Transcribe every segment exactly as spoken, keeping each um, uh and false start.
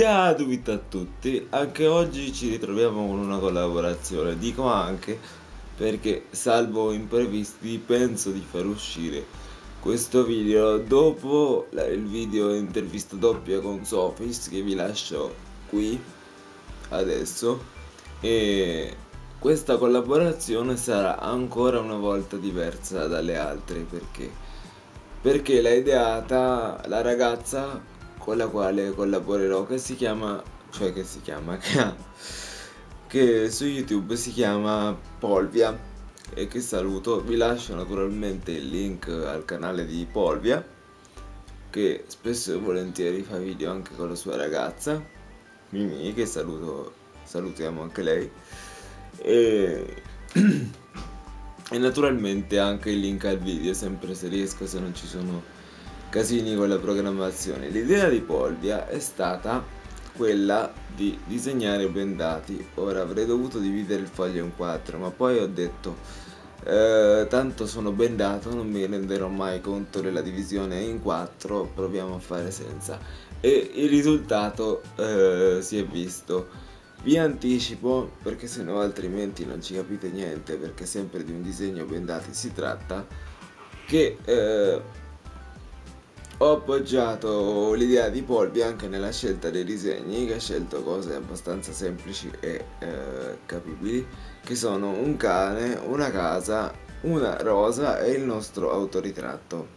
Diaduvita a tutti, anche oggi ci ritroviamo con una collaborazione, dico anche perché salvo imprevisti penso di far uscire questo video dopo la- il video intervista doppia con Sofis che vi lascio qui adesso, e questa collaborazione sarà ancora una volta diversa dalle altre perché perché l'ha ideata la ragazza con la quale collaborerò, che si chiama, cioè che si chiama, che ha, che su YouTube si chiama Polvia, e che saluto. Vi lascio naturalmente il link al canale di Polvia, che spesso e volentieri fa video anche con la sua ragazza, Mimì, che saluto, salutiamo anche lei. E... E naturalmente anche il link al video, sempre se riesco, se non ci sono casini con la programmazione. L'idea di Polvia è stata quella di disegnare bendati. Ora avrei dovuto dividere il foglio in quattro, ma poi ho detto eh, tanto sono bendato, non mi renderò mai conto della divisione in quattro, proviamo a fare senza. E il risultato eh, si è visto. Vi anticipo, perché sennò altrimenti non ci capite niente, perché sempre di un disegno bendati si tratta, che eh, ho appoggiato l'idea di Polvia anche nella scelta dei disegni, che ha scelto cose abbastanza semplici e eh, capibili, che sono un cane, una casa, una rosa e il nostro autoritratto.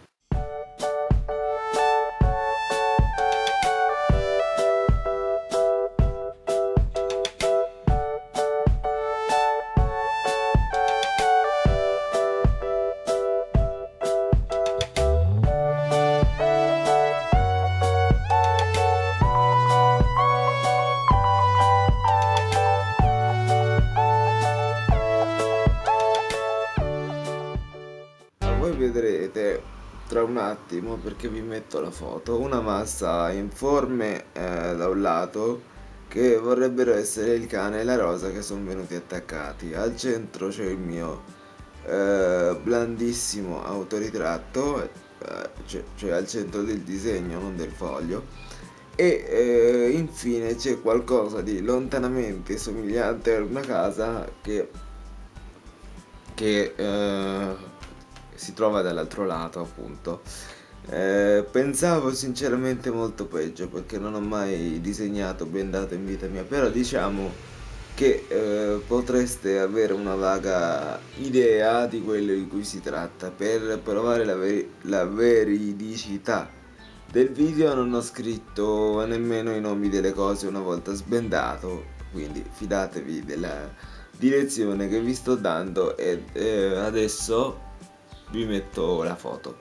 Voi vedrete tra un attimo, perché vi metto la foto, una massa informe eh, da un lato, che vorrebbero essere il cane e la rosa che sono venuti attaccati. Al centro c'è il mio eh, blandissimo autoritratto, eh, cioè, cioè al centro del disegno, non del foglio. E eh, infine c'è qualcosa di lontanamente somigliante a una casa che, che eh, si trova dall'altro lato, appunto. Eh, pensavo sinceramente molto peggio, perché non ho mai disegnato bendato in vita mia, però diciamo che eh, potreste avere una vaga idea di quello di cui si tratta. Per provare la, veri la veridicità del video non ho scritto nemmeno i nomi delle cose una volta sbendato, quindi fidatevi della direzione che vi sto dando. E eh, adesso vi metto la foto.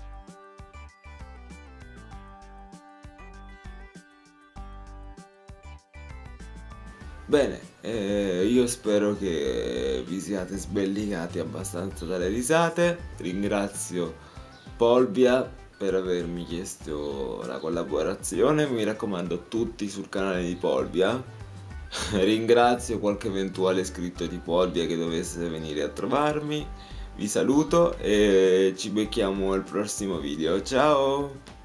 Bene, eh, io spero che vi siate sbellicati abbastanza dalle risate. Ringrazio Polvia per avermi chiesto la collaborazione. Mi raccomando, tutti sul canale di Polvia. Ringrazio qualche eventuale iscritto di Polvia che dovesse venire a trovarmi. Vi saluto e ci becchiamo al prossimo video. Ciao!